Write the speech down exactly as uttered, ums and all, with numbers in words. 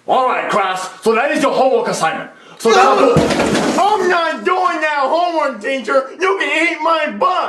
Alright, class, so that is your homework assignment. So now do it. I'm not doing that homework, teacher! You can eat my butt!